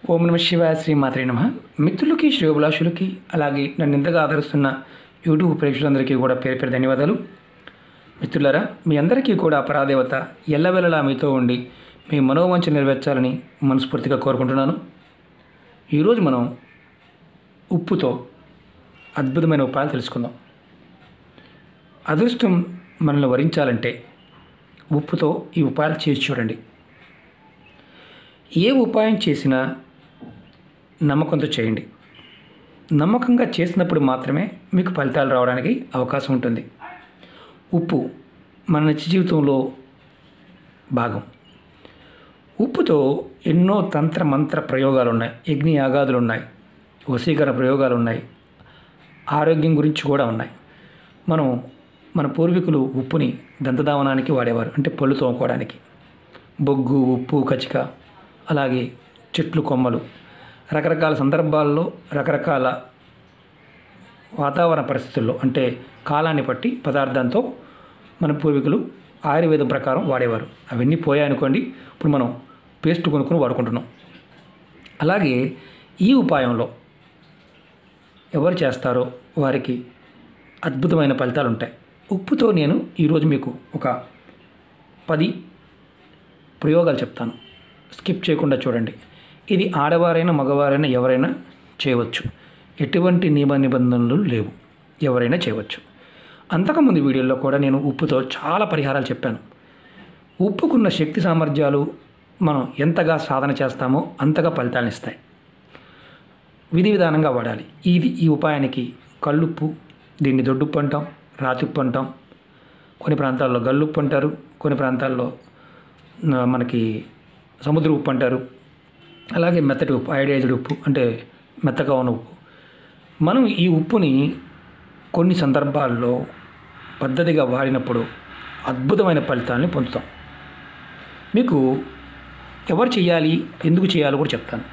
ఓం నమ శివాయ శ్రీమాత్రే నమః. మిత్రులకి శ్రేయోభిలాషులకి అలాగే నన్ను ఇంతగా ఆదరిస్తున్న యూట్యూబ్ ప్రేక్షకులందరికీ కూడా పేరు పేరు ధన్యవాదాలు. మిత్రులారా, మీ అందరికీ కూడా పరాదేవత ఎల్లవెల్లలా మీతో ఉండి మీ మనోవాంఛ నెరవేర్చాలని మనస్ఫూర్తిగా కోరుకుంటున్నాను. ఈరోజు మనం ఉప్పుతో అద్భుతమైన ఉపాయాలు తెలుసుకుందాం. అదృష్టం మనల్ని వరించాలంటే ఉప్పుతో ఈ ఉపాయాలు చేసి చూడండి. ఏ ఉపాయం చేసినా నమ్మకంతో చేయండి. నమ్మకంగా చేసినప్పుడు మాత్రమే మీకు ఫలితాలు రావడానికి అవకాశం ఉంటుంది. ఉప్పు మన నిత్య జీవితంలో భాగం. ఉప్పుతో ఎన్నో తంత్ర మంత్ర ప్రయోగాలు ఉన్నాయి, యజ్ఞ యాగాదులు ఉన్నాయి, వశీకరణ ప్రయోగాలు ఉన్నాయి, ఆరోగ్యం గురించి కూడా ఉన్నాయి. మన పూర్వీకులు ఉప్పుని దంతధావనానికి వాడేవారు, అంటే పళ్ళు తోముకోవడానికి. బొగ్గు, ఉప్పు, కచిక, అలాగే చెట్లు కొమ్మలు, రకరకాల సందర్భాల్లో రకరకాల వాతావరణ పరిస్థితుల్లో, అంటే కాలాన్ని బట్టి పదార్థంతో మన పూర్వీకులు ఆయుర్వేదం ప్రకారం వాడేవారు. అవన్నీ పోయాయనుకోండి, ఇప్పుడు మనం పేస్ట్ కొనుక్కొని వాడుకుంటున్నాం. అలాగే ఈ ఉపాయంలో ఎవరు చేస్తారో వారికి అద్భుతమైన ఫలితాలు ఉంటాయి. ఉప్పుతో నేను ఈరోజు మీకు ఒక 10 ప్రయోగాలు చెప్తాను. స్కిప్ చేయకుండా చూడండి. ఇది ఆడవారైనా మగవారైనా ఎవరైనా చేయవచ్చు. ఎటువంటి నియమ నిబంధనలు లేవు, ఎవరైనా చేయవచ్చు. అంతకుముందు వీడియోలో కూడా నేను ఉప్పుతో చాలా పరిహారాలు చెప్పాను. ఉప్పుకున్న శక్తి సామర్థ్యాలు మనం ఎంతగా సాధన చేస్తామో అంతగా ఫలితాలను ఇస్తాయి. విధి విధానంగా వాడాలి. ఈ ఉపాయానికి కల్లుప్పు, దీన్ని దొడ్డుప్పు అంటాం, రాతిప్పు అంటాం, కొన్ని ప్రాంతాల్లో గల్లుప్పు అంటారు, కొన్ని ప్రాంతాల్లో మనకి సముద్ర ఉప్పు అంటారు. అలాగే మెత్తటి ఉప్పు, అయోడైజ్డ్ ఉప్పు, అంటే మెత్తగా ఉన్న ఉప్పు. మనం ఈ ఉప్పుని కొన్ని సందర్భాల్లో పద్ధతిగా వాడినప్పుడు అద్భుతమైన ఫలితాలని పొందుతాం. మీకు ఎవరు చేయాలి, ఎందుకు చేయాలో కూడా చెప్తాను.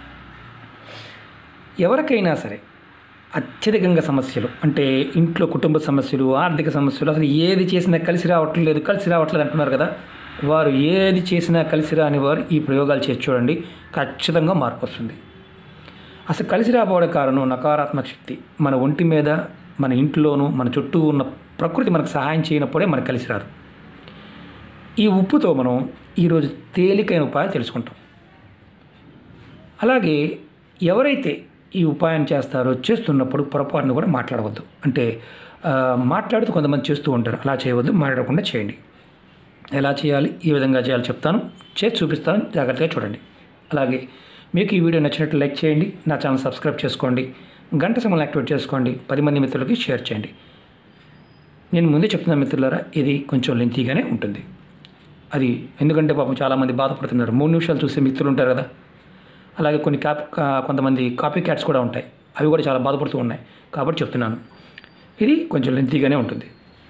ఎవరికైనా సరే అత్యధికంగా సమస్యలు, అంటే ఇంట్లో కుటుంబ సమస్యలు, ఆర్థిక సమస్యలు, అసలు ఏది చేసినా కలిసి రావట్లేదు అంటున్నారు కదా, వారు ఏది చేసినా కలిసి రాని వారు ఈ ప్రయోగాలు చేసి చూడండి, ఖచ్చితంగా మార్పు వస్తుంది. అసలు కలిసి రాబోయే కారణం నకారాత్మక శక్తి. మన ఒంటి మీద, మన ఇంట్లోనూ, మన చుట్టూ ఉన్న ప్రకృతి మనకు సహాయం చేయనప్పుడే మనకు కలిసి రాదు. ఈ ఉప్పుతో మనం ఈరోజు తేలికైన ఉపాయం తెలుసుకుంటాం. అలాగే ఎవరైతే ఈ ఉపాయం చేస్తున్నప్పుడు పొరపాటును కూడా మాట్లాడవద్దు. అంటే మాట్లాడుతూ కొంతమంది చేస్తూ ఉంటారు, అలా చేయవద్దు, మాట్లాడకుండా చేయండి. ఎలా చేయాలి, ఈ విధంగా చేయాలి చెప్తాను, చేసి చూపిస్తాను, జాగ్రత్తగా చూడండి. అలాగే మీకు ఈ వీడియో నచ్చినట్లు లైక్ చేయండి, నా ఛానల్ సబ్స్క్రైబ్ చేసుకోండి, గంట సింబల్ యాక్టివేట్ చేసుకోండి, 10 మంది మిత్రులకి షేర్ చేయండి. నేను ముందే చెప్తున్నా మిత్రులారా, ఇది కొంచెం లెంతీగానే ఉంటుంది. అది ఎందుకంటే పాపం చాలామంది బాధపడుతున్నారు. 3 నిమిషాలు చూసే మిత్రులు ఉంటారు కదా. అలాగే కొంతమంది కాపీ క్యాట్స్ కూడా ఉంటాయి, అవి కూడా చాలా బాధపడుతూ ఉన్నాయి. కాబట్టి చెప్తున్నాను, ఇది కొంచెం లెంతీగానే ఉంటుంది.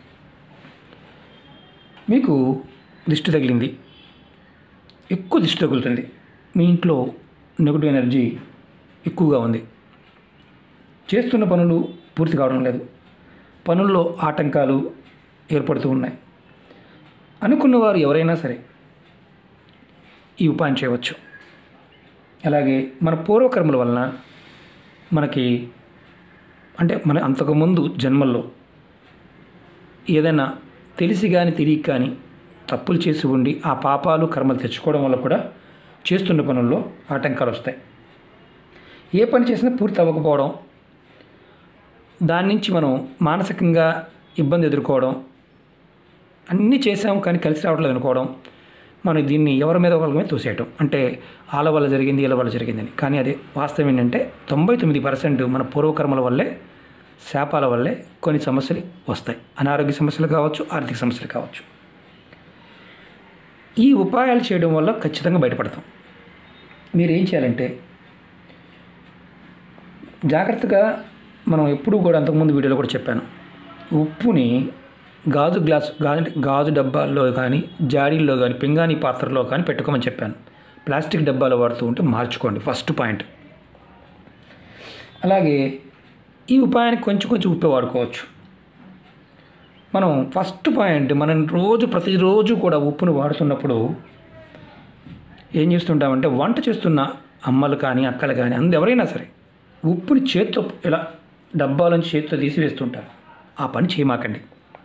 మీకు దిష్టి తగిలింది, ఎక్కువ దిష్టి తగులుతుంది, మీ ఇంట్లో నెగటివ్ ఎనర్జీ ఎక్కువగా ఉంది, చేస్తున్న పనులు పూర్తి కావడం లేదు, పనుల్లో ఆటంకాలు ఏర్పడుతూ ఉన్నాయి అనుకున్నవారు ఎవరైనా సరే ఈ ఉపాయం చేయవచ్చు. అలాగే మన పూర్వకర్మల వలన మనకి, అంటే మన అంతకుముందు జన్మల్లో ఏదైనా తెలిసి కానీ తెలియక కానీ తప్పులు చేసి ఉండి ఆ పాపాలు కర్మలు తెచ్చుకోవడం వల్ల కూడా చేస్తున్న పనుల్లో ఆటంకాలు వస్తాయి. ఏ పని చేసినా పూర్తి అవ్వకపోవడం, దాని నుంచి మనం మానసికంగా ఇబ్బంది ఎదుర్కోవడం, అన్నీ చేసాము కానీ కలిసి రావట్లేదు అనుకోవడం, మనం దీన్ని ఎవరి మీద ఒకరి మీద తోసేయటం, అంటే వాళ్ళ వల్ల జరిగింది వీళ్ళ వల్ల జరిగిందని. కానీ అదే వాస్తవం ఏంటంటే 99% మన పూర్వకర్మల వల్లే, శాపాల వల్లే కొన్ని సమస్యలు వస్తాయి. అనారోగ్య సమస్యలు కావచ్చు, ఆర్థిక సమస్యలు కావచ్చు. ఈ ఉపాయాలు చేయడం వల్ల ఖచ్చితంగా బయటపడతాం. మీరు ఏం చేయాలంటే జాగ్రత్తగా, మనం ఎప్పుడూ కూడా అంతకుముందు వీడియోలో కూడా చెప్పాను, ఉప్పుని గాజు డబ్బాల్లో కానీ, జాడీల్లో కానీ, పింగాణీ పాత్రలో కానీ పెట్టుకోమని చెప్పాను. ప్లాస్టిక్ డబ్బాలు వాడుతూ ఉంటే మార్చుకోండి, ఫస్ట్ పాయింట్. అలాగే ఈ ఉపాయానికి కొంచెం ఉప్పే వాడుకోవచ్చు. మనం ఫస్ట్ పాయింట్, మనం ప్రతిరోజు కూడా ఉప్పును వాడుతున్నప్పుడు ఏం చేస్తుంటామంటే, వంట చేస్తున్న అమ్మలు కానీ అక్కలు కానీ ఎవరైనా సరే ఉప్పుని చేత్తో ఇలా డబ్బాలోంచి చేత్తో తీసి వేస్తుంటారు. ఆ పని చేయమాకండి.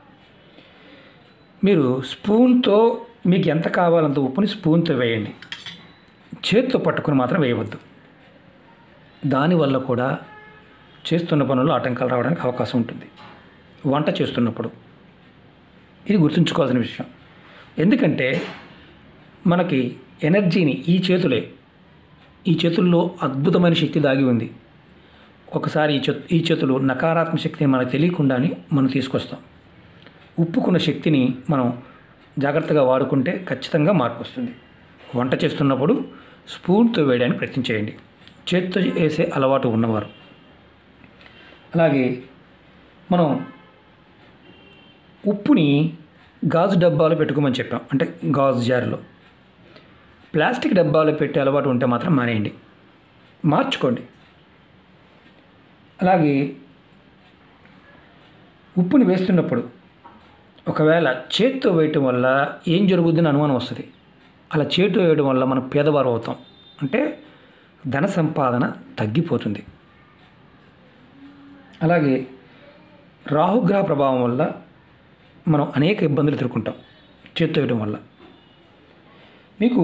మీరు స్పూన్తో మీకు ఎంత కావాలంత ఉప్పుని స్పూన్తో వేయండి. చేత్తో పట్టుకుని మాత్రం వేయవద్దు. దానివల్ల కూడా చేస్తున్న పనుల్లో ఆటంకాలు రావడానికి అవకాశం ఉంటుంది వంట చేస్తున్నప్పుడు. ఇది గుర్తుంచుకోవాల్సిన విషయం. ఎందుకంటే మనకి ఎనర్జీని ఈ చేతుల్లో అద్భుతమైన శక్తి దాగి ఉంది. ఒకసారి ఈ చేతులు నకారాత్మక శక్తిని మనకు తెలియకుండానే మనం తీసుకొస్తాం. ఉప్పుకున్న శక్తిని మనం జాగ్రత్తగా వాడుకుంటే ఖచ్చితంగా మార్పు వస్తుంది. వంట చేస్తున్నప్పుడు స్పూన్తో వేయడానికి ప్రయత్నం చేయండి, చేత్తో వేసే అలవాటు ఉన్నవారు. అలాగే మనం ఉప్పుని గాజు డబ్బాలో పెట్టుకోమని చెప్పాం, అంటే గాజు జార్లో. ప్లాస్టిక్ డబ్బాలో పెట్టే అలవాటు ఉంటే మాత్రం మానేయండి, మార్చుకోండి. అలాగే ఉప్పుని వేస్తున్నప్పుడు ఒకవేళ చేత్తో వేయటం వల్ల ఏం జరుగుతుందని అనుమానం వస్తుంది. అలా చేత్తో వేయడం వల్ల మనం పేదవారు అవుతాం, అంటే ధన సంపాదన తగ్గిపోతుంది. అలాగే రాహుగ్రహ ప్రభావం వల్ల మనం అనేక ఇబ్బందులు ఎదుర్కొంటాం చేత్తో వేయడం వల్ల. మీకు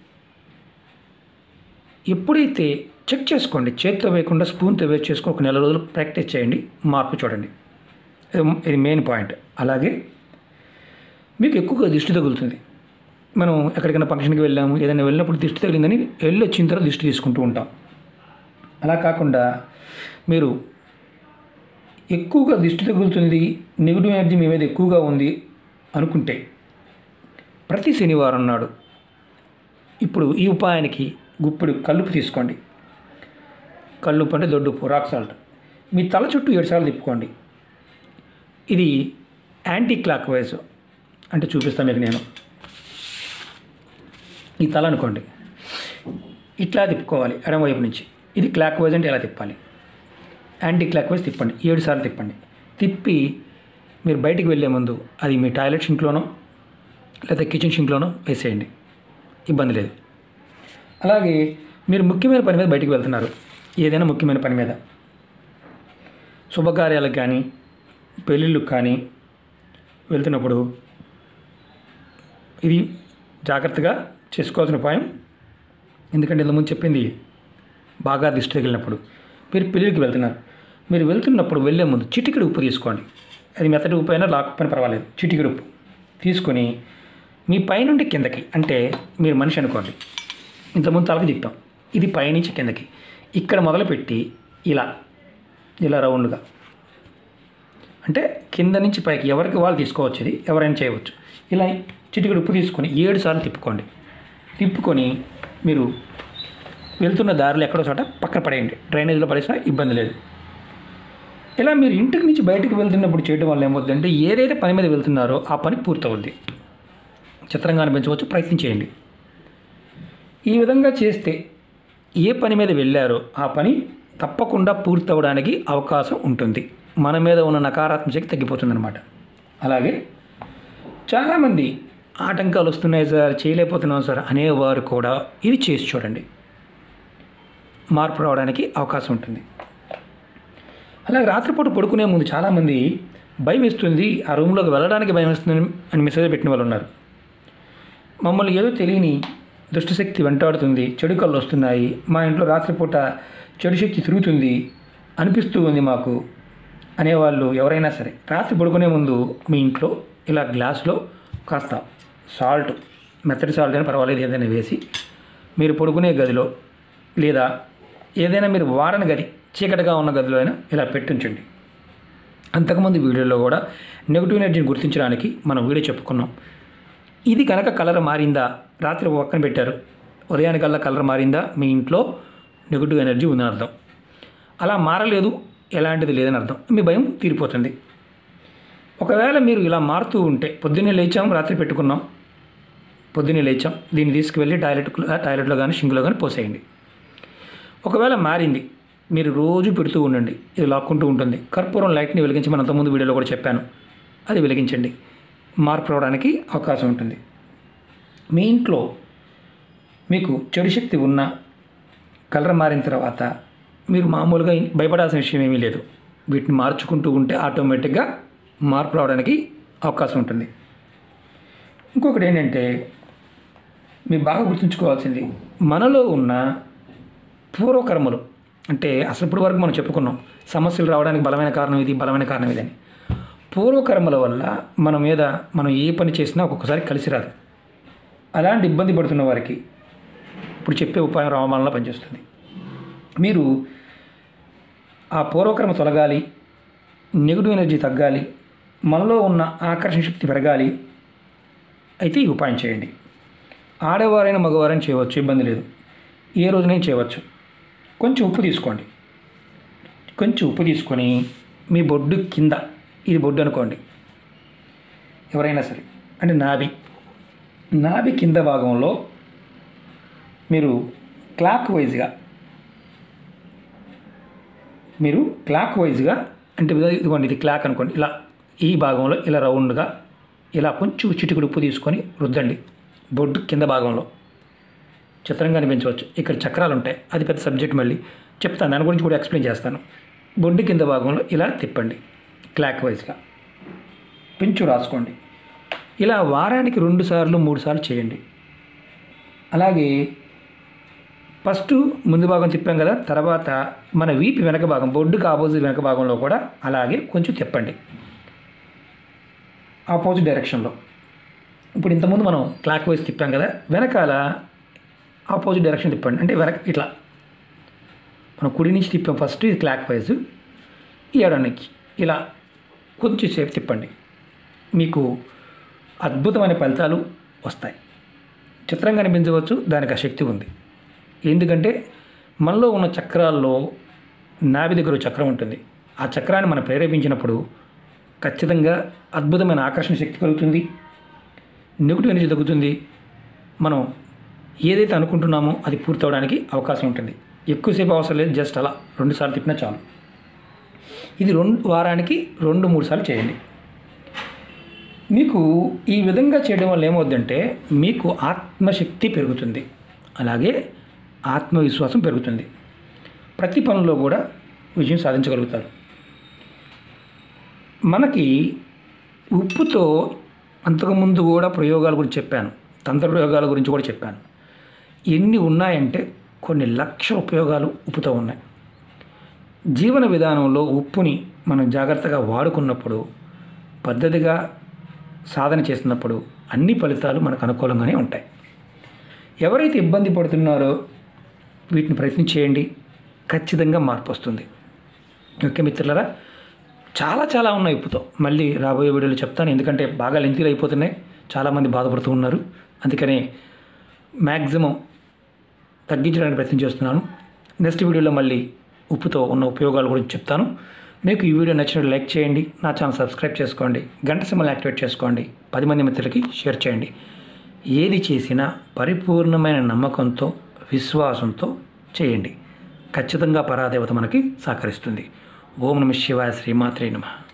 ఎప్పుడైతే చెక్ చేసుకోండి, చేత్తో వేయకుండా స్పూన్తో వేసి చేసుకొని ఒక నెల రోజులు ప్రాక్టీస్ చేయండి, మార్పు చూడండి. ఇది మెయిన్ పాయింట్. అలాగే మీకు ఎక్కువగా దిష్టి తగులుతుంది. మనం ఎక్కడికైనా ఫంక్షన్కి వెళ్ళాము, ఏదైనా వెళ్ళినప్పుడు దిష్టి తగిలిందని వెళ్ళి వచ్చిన తర్వాత దిష్టి తీసుకుంటూ ఉంటాం. అలా కాకుండా మీరు ఎక్కువగా దిష్టి తగులుతుంది, నెగిటివ్ ఎనర్జీ మీ మీద ఎక్కువగా ఉంది అనుకుంటే ప్రతి శనివారం నాడు ఇప్పుడు ఈ ఉపాయానికి గుప్పెడు కల్లుపు తీసుకోండి. కల్లుపు అంటే దొడ్డుప్పు, రాక్ సాల్ట్. మీ తల చుట్టూ 7 సార్లు తిప్పుకోండి. ఇది యాంటీ క్లాక్ వైజ్, అంటే చూపిస్తాను మీకు నేను. ఈ తల అనుకోండి, ఇట్లా తిప్పుకోవాలి ఎడమవైపు నుంచి. ఇది క్లాక్ వైజ్ అంటే ఎలా తిప్పాలి, యాంటీ క్లాక్ వైజ్ తిప్పండి. 7 సార్లు తిప్పండి. తిప్పి మీరు బయటికి వెళ్ళే ముందు అది మీ టాయిలెట్ షింక్లోనో లేదా కిచెన్ షింక్లోనో వేసేయండి, ఇబ్బంది లేదు. అలాగే మీరు ముఖ్యమైన పని మీద బయటికి వెళ్తున్నారు, ఏదైనా ముఖ్యమైన పని మీద, శుభకార్యాలకు కానీ పెళ్ళిళ్ళకు కానీ వెళ్తున్నప్పుడు ఇది జాగ్రత్తగా చేసుకోవాల్సిన ఉపాయం. ఎందుకంటే ఇంతకుముందు చెప్పింది బాగా దిష్టి తగిలినప్పుడు. మీరు పెళ్ళికి వెళ్తున్నారు, మీరు వెళ్తున్నప్పుడు వెళ్ళే ముందు చిటికెడు ఉప్పు తీసుకోండి. అది మెత్తటి ఉప్పు అయినా లాక్కుపోయినా పర్వాలేదు. చిటికెడు ఉప్పు తీసుకొని మీ పైనుండి కిందకి, అంటే మీరు మనిషి అనుకోండి, ఇంతకుముందు తలకి తిప్పాం, ఇది పైనుంచి కిందకి ఇక్కడ మొదలుపెట్టి ఇలా రౌండ్గా, అంటే కింద నుంచి పైకి ఎవరికి వాళ్ళు తీసుకోవచ్చు, ఇది ఎవరైనా చేయవచ్చు. ఇలా చిటికెడు ఉప్పు తీసుకొని 7 సార్లు తిప్పుకోండి. తిప్పుకొని మీరు వెళ్తున్న దారిలో ఎక్కడో చోట పక్కన పడేయండి, డ్రైనేజ్లో పడేసినా ఇబ్బంది లేదు. ఇలా మీరు ఇంటికి నుంచి బయటకు వెళ్తున్నప్పుడు చేయడం వల్ల ఏమవుతుందంటే ఏదైతే పని మీద వెళ్తున్నారో ఆ పని పూర్తవుద్ది. చిత్రంగా అనిపించవచ్చు, ప్రయత్నం చేయండి. ఈ విధంగా చేస్తే ఏ పని మీద వెళ్ళారో ఆ పని తప్పకుండా పూర్తవడానికి అవకాశం ఉంటుంది. మన మీద ఉన్న నకారాత్మక శక్తి తగ్గిపోతుందన్నమాట. అలాగే చాలామంది ఆటంకాలు వస్తున్నాయి సార్, చేయలేకపోతున్నాం సార్ అనేవారు కూడా ఇది చేసి చూడండి, మార్పు రావడానికి అవకాశం ఉంటుంది. అలాగే రాత్రిపూట పడుకునే ముందు చాలామంది భయం వేస్తుంది, ఆ రూమ్లోకి వెళ్ళడానికి భయం వేస్తుంది అని మెసేజ్ పెట్టిన వాళ్ళు ఉన్నారు. మమ్మల్ని ఏదో తెలియని దుష్టశక్తి వెంటాడుతుంది, చెడు కళ్ళు వస్తున్నాయి, మా ఇంట్లో రాత్రిపూట చెడు శక్తి తిరుగుతుంది అనిపిస్తూ ఉంది మాకు అనేవాళ్ళు ఎవరైనా సరే రాత్రి పడుకునే ముందు మీ ఇంట్లో ఇలా గ్లాసులో కాస్త సాల్ట్, మెత్తటి సాల్ట్ అయినా పర్వాలేదు, ఏదైనా వేసి మీరు పడుకునే గదిలో లేదా ఏదైనా మీరు వాడని గది, చీకటిగా ఉన్న గదిలో అయినా ఇలా పెట్టించండి. అంతకుముందు వీడియోలో కూడా నెగిటివ్ ఎనర్జీని గుర్తించడానికి మనం వీడియో చెప్పుకున్నాం. ఇది కనుక కలర్ మారిందా, రాత్రి పక్కన పెట్టారు, ఉదయానికల్లా కలర్ మారిందా, మీ ఇంట్లో నెగిటివ్ ఎనర్జీ ఉందని అర్థం. అలా మారలేదు, ఎలాంటిది లేదని అర్థం, మీ భయం తీరిపోతుంది. ఒకవేళ మీరు ఇలా మారుతూ ఉంటే, పొద్దున్నే లేచాం, రాత్రి పెట్టుకున్నాం, పొద్దున్నే లేచాం, దీన్ని తీసుకువెళ్ళి టాయిలెట్లో కానీ షింక్లో కానీ పోసేయండి. ఒకవేళ మారింది, మీరు రోజు పెడుతూ ఉండండి, ఇది లాక్కుంటూ ఉంటుంది. కర్పూరం లైట్ని వెలిగించి మనం అంతకుముందు వీడియోలో కూడా చెప్పాను, అది వెలిగించండి, మార్పు రావడానికి అవకాశం ఉంటుంది. మీ ఇంట్లో మీకు చెడు శక్తి ఉన్నా కలర్ మారిన తర్వాత మీరు మామూలుగా భయపడాల్సిన విషయం ఏమీ లేదు. వీటిని మార్చుకుంటూ ఉంటే ఆటోమేటిక్గా మార్పు రావడానికి అవకాశం ఉంటుంది. ఇంకొకటి ఏంటంటే మీరు బాగా గుర్తుంచుకోవాల్సింది, మనలో ఉన్న పూర్వకర్మలు, అంటే అసలు ఇప్పటి వరకు మనం చెప్పుకున్నాం సమస్యలు రావడానికి బలమైన కారణం ఇది, బలమైన కారణం ఇదని. పూర్వకర్మల వల్ల మన మీద మనం ఏ పని చేసినా ఒక్కొక్కసారి కలిసి రాదు. అలాంటి ఇబ్బంది పడుతున్న వారికి ఇప్పుడు చెప్పే ఉపాయం రామబాణంలా పనిచేస్తుంది. మీరు ఆ పూర్వకర్మ తొలగాలి, నెగిటివ్ ఎనర్జీ తగ్గాలి, మనలో ఉన్న ఆకర్షణ శక్తి పెరగాలి అయితే ఈ ఉపాయం చేయండి. ఆడవారైనా మగవారైనా చేయవచ్చు, ఇబ్బంది లేదు. ఏ రోజునైనా చేయవచ్చు. కొంచెం ఉప్పు తీసుకోండి. కొంచెం ఉప్పు తీసుకొని మీ బొడ్డు కింద, ఇది బొడ్డు అనుకోండి ఎవరైనా సరే, అంటే నాభి కింద భాగంలో మీరు క్లాక్ వైజ్గా అంటే ఇదిగోండి, ఇది క్లాక్ అనుకోండి, ఇలా ఈ భాగంలో ఇలా రౌండ్గా ఇలా కొంచెం చిటికెడు ఉప్పు తీసుకొని రుద్దండి. బొడ్డు కింద భాగంలో చిత్రంగా అనిపించవచ్చు. ఇక్కడ చక్రాలు ఉంటాయి, అది పెద్ద సబ్జెక్ట్, మళ్ళీ చెప్తాను, దాని గురించి కూడా ఎక్స్ప్లెయిన్ చేస్తాను. బొడ్డు కింద భాగంలో ఇలా తిప్పండి, క్లాక్ వైజ్గా పెంచు రాసుకోండి. ఇలా వారానికి 2 సార్లు 3 సార్లు చేయండి. అలాగే ఫస్ట్ ముందు భాగం తిప్పాం కదా, తర్వాత మన వీపు వెనక భాగం, బొడ్డుకి ఆపోజిట్ వెనక భాగంలో కూడా అలాగే కొంచెం తిప్పండి ఆపోజిట్ డైరెక్షన్లో. ఇప్పుడు ఇంతకుముందు మనం క్లాక్ వైజ్ తిప్పాం కదా, వెనకాల ఆపోజిట్ డైరెక్షన్ తిప్పండి. అంటే వెనక ఇట్లా మనం కుడి నుంచి తిప్పాం ఫస్ట్, ఇది క్లాక్ వైజ్, ఈ ఎడనికి ఇలా కొంచెం సేపు తిప్పండి. మీకు అద్భుతమైన ఫలితాలు వస్తాయి. చిత్రంగా అనిపించవచ్చు, దానికి ఆ శక్తి ఉంది. ఎందుకంటే మనలో ఉన్న చక్రాల్లో నాభి దగ్గర చక్రం ఉంటుంది. ఆ చక్రాన్ని మనం ప్రేరేపించినప్పుడు ఖచ్చితంగా అద్భుతమైన ఆకర్షణ శక్తి కలుగుతుంది, నెగిటివ్ ఎనర్జీ తగ్గుతుంది. మనం ఏదైతే అనుకుంటున్నామో అది పూర్తవడానికి అవకాశం ఉంటుంది. ఎక్కువసేపు అవసరం లేదు, జస్ట్ అలా 2 సార్లు తిప్పినా చాలు. ఇది వారానికి 2-3 సార్లు చేయండి. మీకు ఈ విధంగా చేయడం వల్ల ఏమవుద్దంటే మీకు ఆత్మశక్తి పెరుగుతుంది, అలాగే ఆత్మవిశ్వాసం పెరుగుతుంది. ప్రతి పనిలో కూడా విజయం సాధించగలుగుతారు. మనకి ఉప్పుతో అంతకుముందు కూడా ప్రయోగాల గురించి చెప్పాను, తంత్ర ప్రయోగాల గురించి కూడా చెప్పాను. ఎన్ని ఉన్నాయంటే కొన్ని లక్షల ఉపయోగాలు ఉప్పుతో ఉన్నాయి. జీవన విధానంలో ఉప్పుని మనం జాగ్రత్తగా వాడుకున్నప్పుడు, పద్ధతిగా సాధన చేసినప్పుడు అన్ని ఫలితాలు మనకు అనుకూలంగానే ఉంటాయి. ఎవరైతే ఇబ్బంది పడుతున్నారో వీటిని ప్రయత్నం చేయండి, ఖచ్చితంగా మార్పు వస్తుంది. ఓకే మిత్రులారా, చాలా ఉన్నాయి ఉప్పుతో. మళ్ళీ రాబోయే వీడియోలో చెప్తాను, ఎందుకంటే బాగా లెంతీలు అయిపోతున్నాయి, చాలామంది బాధపడుతూ ఉన్నారు. అందుకనే మ్యాక్సిమం తగ్గించడానికి ప్రయత్నం చేస్తున్నాను. నెక్స్ట్ వీడియోలో మళ్ళీ ఉప్పుతో ఉన్న ఉపయోగాల గురించి చెప్తాను. మీకు ఈ వీడియో నచ్చినట్టు లైక్ చేయండి, నా ఛానల్ సబ్స్క్రైబ్ చేసుకోండి, గంట సింబల్ యాక్టివేట్ చేసుకోండి, 10 మంది మిత్రులకి షేర్ చేయండి. ఏది చేసినా పరిపూర్ణమైన నమ్మకంతో, విశ్వాసంతో చేయండి. ఖచ్చితంగా పరాదేవత మనకి సహకరిస్తుంది. ఓం నమః శివాయ, శ్రీమాత్రే నమః.